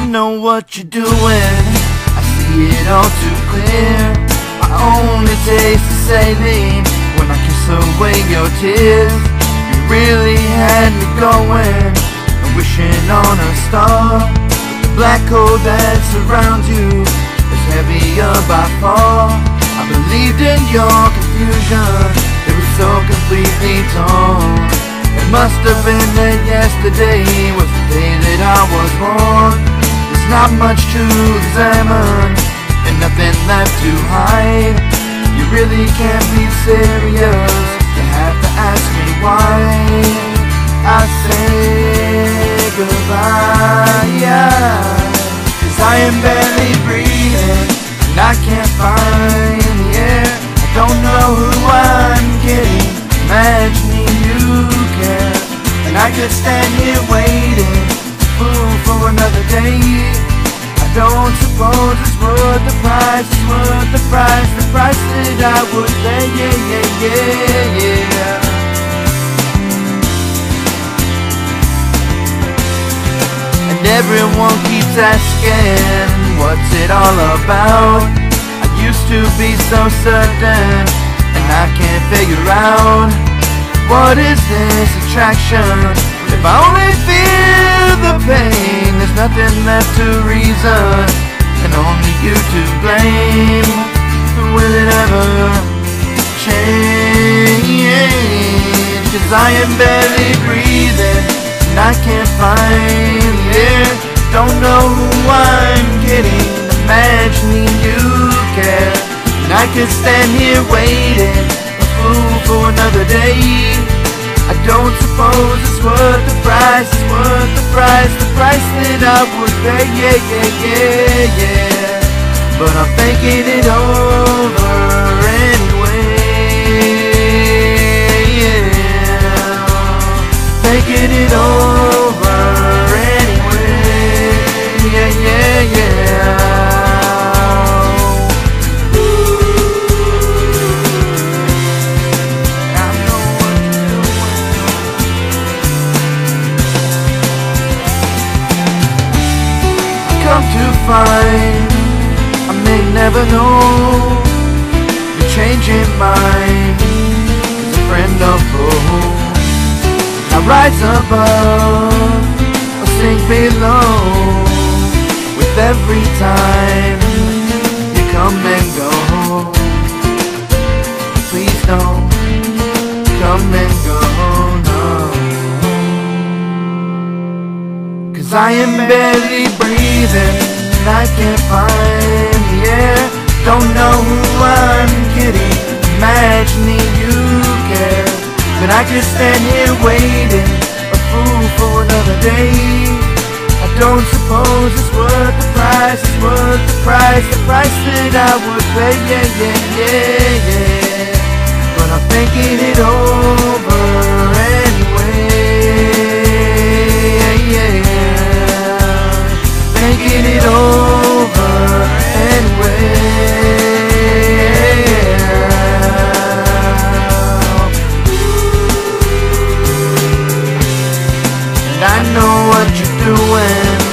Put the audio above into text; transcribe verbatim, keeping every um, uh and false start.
know what you're doing, I see it all too clear. My only taste is saline when I kiss away your tears. You really had me going and wishing on a star. The black hole that surrounds you is heavier by far. I believed in your confusion, it was so completely torn. It must have been that yesterday was the day that I was born. There's not much to examine and nothing left to hide. You really can't be serious, you have to ask me why I say goodbye, yeah. Cause I am barely breathing and I can't find the air. I don't know who I'm kidding, imagining you care. And I could stand here waiting, fool for another day. I don't suppose it's worth the price, it's worth the price, the price that I would pay, yeah, yeah, yeah, yeah. And everyone keeps asking, what's it all about? I used to be so certain, and I can't figure out, what is this attraction? If I only feel the pain, there's nothing left to reason, and only you to blame. Will it ever change? Cause I am barely breathing and I can't find the air. Don't know who I'm kidding, imagining you care. And I could stand here waiting, a fool for another day. I don't suppose it's worth the price, it's worth the price, the price that I would pay, yeah, yeah, yeah, yeah. But I'm thinking it over anyway, yeah. Thinking it over anyway, yeah, yeah, yeah. Come to find, I may never know, you're changing mind, as a friend or foe. I rise above, or sink below, with every time you come and go. Please don't come and go, no. Cause I am barely breathing and I can't find the air. Don't know who I'm kidding, imagining you care. But I could stand here waiting, a fool for another day. I don't suppose it's worth the price, it's worth the price, the price that I would pay, yeah, yeah, yeah, yeah. But I'm thinking it over anyway, yeah. Thinking it over anyway. And I know what you're doing,